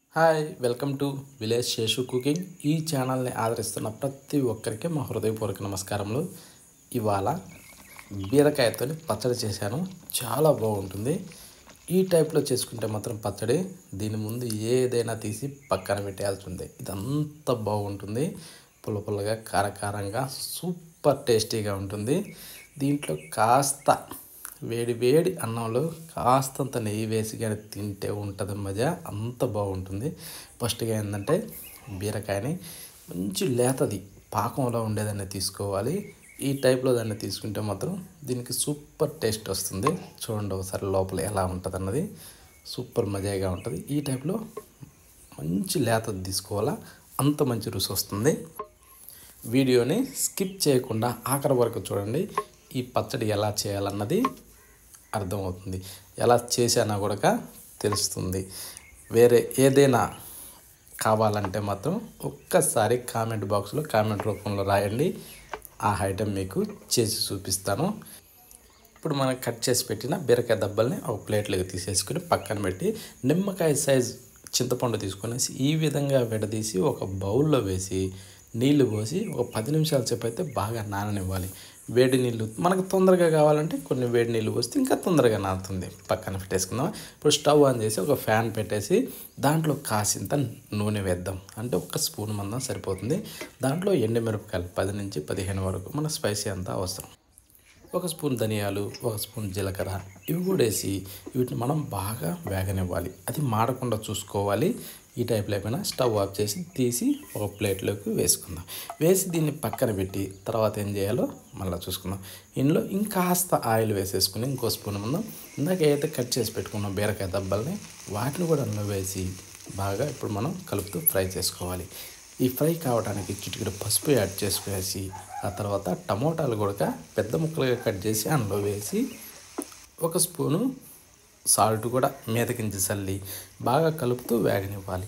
Hi welcome to village Seshu cooking. ఈ ఛానల్ని ఆదరిస్తున్న ప్రతి ఒక్కరికి మా హృదయపూర్వక నమస్కారములు. ఇవాళ బీరకాయతో పచ్చడి చేశాను. చాలా బాగుంటుంది. ఈ టైప్లో చేసుకుంటే మాత్రం పచ్చడి దీని ముందు ఏదైనా తీసి పక్కన పెట్టేయాల్సిందే. ఇదంతా బాగుంటుంది. పుల్ల పుల్లగా కారకారంగా సూపర్ టేస్టీగా ఉంటుంది. దీంట్లో కాస్త వేడి వేడి అన్నంలో కాస్తంత నెయ్యి వేసి కానీ తింటే ఉంటుంది మజా, అంత బాగుంటుంది. ఫస్ట్గా ఏంటంటే బీరకాయని మంచి లేతది పాకంలో ఉండేదాన్ని తీసుకోవాలి. ఈ టైప్లో దాన్ని తీసుకుంటే మాత్రం దీనికి సూపర్ టేస్ట్ వస్తుంది. చూడండి ఒకసారి లోపల ఎలా ఉంటుంది అన్నది, సూపర్ మజాగా ఉంటుంది. ఈ టైప్లో మంచి లేతది తీసుకోవాలా, అంత మంచి రుచి వస్తుంది. వీడియోని స్కిప్ చేయకుండా ఆఖరి వరకు చూడండి. ఈ పచ్చడి ఎలా చేయాలన్నది అర్థమవుతుంది. ఎలా చేశానా కూడా తెలుస్తుంది. వేరే ఏదైనా కావాలంటే మాత్రం ఒక్కసారి కామెంట్ బాక్స్లో కామెంట్ రూపంలో రాయండి. ఆ ఐటెం మీకు చేసి చూపిస్తాను. ఇప్పుడు మనం కట్ చేసి పెట్టిన బీరకాయ దబ్బల్ని ఒక ప్లేట్లోకి తీసేసుకుని పక్కన పెట్టి, నిమ్మకాయ సైజ్ చింతపండు తీసుకునేసి ఈ విధంగా విడదీసి ఒక బౌల్లో వేసి నీళ్లు పోసి ఒక 10 నిమిషాల సేపు అయితే బాగా నాననివ్వాలి. వేడి నీళ్ళు మనకు తొందరగా కావాలంటే కొన్ని వేడి నీళ్ళు పోస్తే ఇంకా తొందరగా నానుతుంది. పక్కన పెట్టేసుకుందాం. ఇప్పుడు స్టవ్ ఆన్ చేసి ఒక ఫ్యాన్ పెట్టేసి దాంట్లో కాసింత నూనె వేద్దాం. అంటే ఒక స్పూన్ మందం సరిపోతుంది. దాంట్లో ఎండుమిరపకాయలు 10 నుంచి 15 వరకు మన స్పైసీ అంతా అవసరం. ఒక స్పూన్ ధనియాలు, ఒక స్పూన్ జీలకర్ర ఇవి కూడా వేసి వీటిని మనం బాగా వేగనివ్వాలి. అది మాడకుండా చూసుకోవాలి. ఈ టైప్లో అయిపోయినా స్టవ్ ఆఫ్ చేసి తీసి ఒక ప్లేట్లోకి వేసుకుందాం. వేసి దీన్ని పక్కన పెట్టి తర్వాత ఏం చేయాలో మళ్ళీ చూసుకుందాం. ఇందులో ఇంకాస్త ఆయిల్ వేసేసుకుని ఇంకో స్పూన్ ముందు ఇందాక ఏదైతే కట్ చేసి పెట్టుకున్నాం బీరకాయ దబ్బల్ని వాటిని కూడా అందులో వేసి బాగా ఇప్పుడు మనం కలుపుతూ ఫ్రై చేసుకోవాలి. ఈ ఫ్రై కావడానికి చిటికెడు పసుపు యాడ్ చేసుకునేసి ఆ తర్వాత టమోటాలు కూడా పెద్ద ముక్కలుగా కట్ చేసి అందులో వేసి ఒక స్పూను సాల్ట్ కూడా మీదకించి చల్లి బాగా కలుపుతూ వేగనివ్వాలి.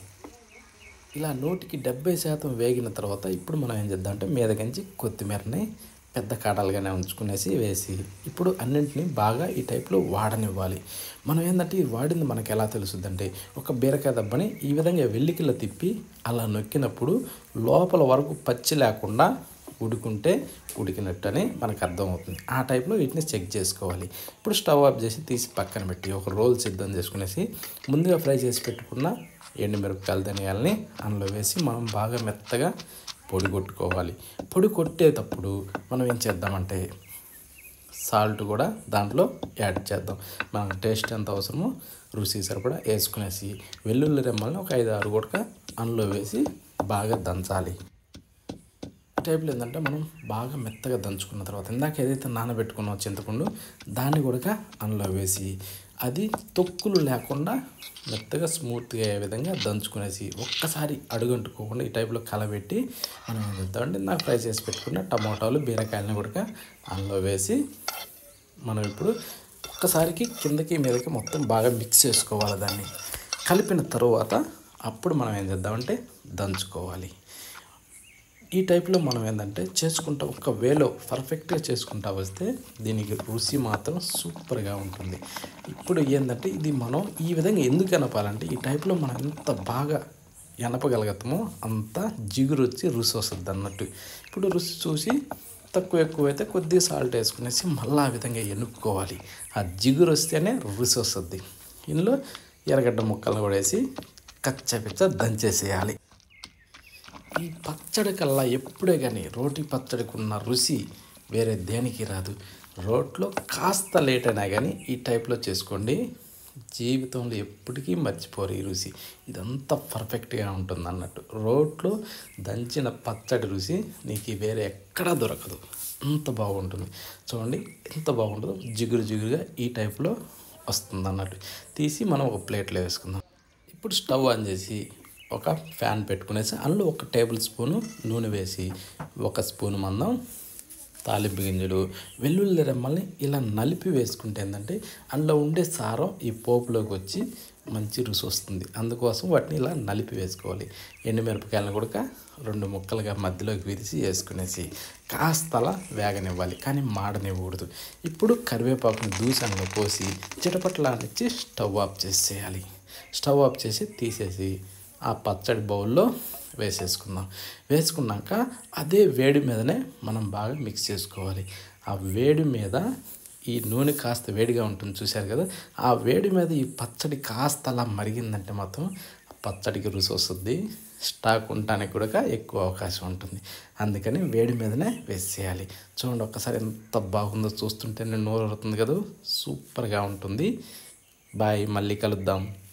ఇలా 170% వేగిన తర్వాత ఇప్పుడు మనం ఏం చేద్దాం అంటే మీదకించి కొత్తిమీరని పెద్ద కాడలుగానే ఉంచుకునేసి వేసి ఇప్పుడు అన్నింటినీ బాగా ఈ టైప్లో వాడనివ్వాలి. మనం ఏంటంటే ఈ వాడింది మనకు ఎలా తెలుస్తుంది అంటే, ఒక బీరకాయ దబ్బని ఈ విధంగా వెల్లికిలో తిప్పి అలా నొక్కినప్పుడు లోపల వరకు పచ్చి లేకుండా ఉడుకుంటే ఉడికినట్టు అని మనకు అర్థమవుతుంది. ఆ టైప్లో వీటిని చెక్ చేసుకోవాలి. ఇప్పుడు స్టవ్ ఆఫ్ చేసి తీసి పక్కన పెట్టి ఒక రోల్ సిద్ధం చేసుకునేసి ముందుగా ఫ్రై చేసి పెట్టుకున్న ఎండుమిరపకాయల ధనియాలని అందులో వేసి మనం బాగా మెత్తగా పొడి కొట్టుకోవాలి. పొడి కొట్టేటప్పుడు మనం ఏం చేద్దామంటే సాల్ట్ కూడా దాంట్లో యాడ్ చేద్దాం. మనకు టేస్ట్ ఎంత అవసరమో రుచి సరిపడా వేసుకునేసి వెల్లుల్లి రెమ్మల్ని ఒక 5-6 కూడా అందులో వేసి బాగా దంచాలి. ఈ టైప్లో ఏంటంటే మనం బాగా మెత్తగా దంచుకున్న తర్వాత ఇందాక ఏదైతే నానబెట్టుకున్నామో చింతపండు దాన్ని కూడా అందులో వేసి అది తొక్కులు లేకుండా మెత్తగా స్మూత్గా అయ్యే విధంగా దంచుకునేసి ఒక్కసారి అడుగంటుకోకుండా ఈ టైప్లో కలబెట్టి మనం ఏం చేద్దామంటే నాకు ఫ్రై చేసి పెట్టుకున్న టమోటాలు బీరకాయలని కూడా అందులో వేసి మనం ఇప్పుడు ఒక్కసారికి కిందకి మీదకి మొత్తం బాగా మిక్స్ చేసుకోవాలి. దాన్ని కలిపిన తర్వాత అప్పుడు మనం ఏం చేద్దామంటే దంచుకోవాలి. ఈ టైప్లో మనం ఏంటంటే చేసుకుంటా ఒక వేలో పర్ఫెక్ట్గా చేసుకుంటా వస్తే దీనికి రుచి మాత్రం సూపర్గా ఉంటుంది. ఇప్పుడు ఏంటంటే ఇది మనం ఈ విధంగా ఎందుకు ఎనపాలంటే ఈ టైప్లో మనం ఎంత బాగా ఎనపగలుగుతామో అంత జిగురు వచ్చి రుచి వస్తుంది అన్నట్టు. ఇప్పుడు రుచి చూసి తక్కువ ఎక్కువ అయితే కొద్దిగా సాల్ట్ వేసుకునేసి మళ్ళీ ఆ విధంగా ఎనుక్కోవాలి. ఆ జిగురు వస్తేనే రుచి వస్తుంది. ఇందులో ఎర్రగడ్డ ముక్కలను కూడా వేసి కచ్చపిచ్చ దంచేసేయాలి. ఈ పచ్చడి కల్లా ఎప్పుడే కానీ రోటి పచ్చడికి ఉన్న రుచి వేరే దేనికి రాదు. రోట్లో కాస్త లేట్ అయినా కానీ ఈ టైప్లో చేసుకోండి, జీవితంలో ఎప్పటికీ మర్చిపోరు ఈ రుచి. ఇదంతా పర్ఫెక్ట్గా ఉంటుంది అన్నట్టు. రోట్లో దంచిన పచ్చడి రుచి నీకు వేరే ఎక్కడా దొరకదు. అంత బాగుంటుంది. చూడండి ఎంత బాగుంటుందో, జిగురు జిగురుగా ఈ టైప్లో వస్తుంది అన్నట్టు. తీసి మనం ఒక ప్లేట్లో వేసుకుందాం. ఇప్పుడు స్టవ్ ఆన్ చేసి ఒక ఫ్యాన్ పెట్టుకునేసి అందులో 1 టేబుల్ స్పూను నూనె వేసి 1 స్పూన్ మందం తాలింపు గింజలు వెల్లుల్లి రెమ్మల్ని ఇలా నలిపి వేసుకుంటే ఏంటంటే అందులో ఉండే సారం ఈ పోపులోకి వచ్చి మంచి రుచి వస్తుంది. అందుకోసం వాటిని ఇలా నలిపి వేసుకోవాలి. ఎండుమిరపకాయలను కూడా 2 ముక్కలుగా మధ్యలోకి విరిచి వేసుకునేసి కాస్తలా వేగనివ్వాలి, కానీ మాడనివ్వకూడదు. ఇప్పుడు కరివేపాకుని దూసంలో పోసి చిటపట్లానిచ్చి స్టవ్ ఆఫ్ చేసేయాలి. స్టవ్ ఆఫ్ చేసి తీసేసి ఆ పచ్చడి బౌల్లో వేసేసుకుందాం. వేసుకున్నాక అదే వేడి మీదనే మనం బాగా మిక్స్ చేసుకోవాలి. ఆ వేడి మీద ఈ నూనె కాస్త వేడిగా ఉంటుంది చూశారు కదా, ఆ వేడి మీద ఈ పచ్చడి కాస్త అలా మరిగిందంటే మాత్రం పచ్చడికి రుచి వస్తుంది, స్టాక్ ఉండటానికి కూడా ఎక్కువ అవకాశం ఉంటుంది. అందుకని వేడి మీదనే వేసేయాలి. చూడండి ఒక్కసారి ఎంత బాగుందో, చూస్తుంటే నేను నోరు ఊరుతుంది కదా, సూపర్గా ఉంటుంది. బాయ్, మళ్ళీ కలుద్దాం.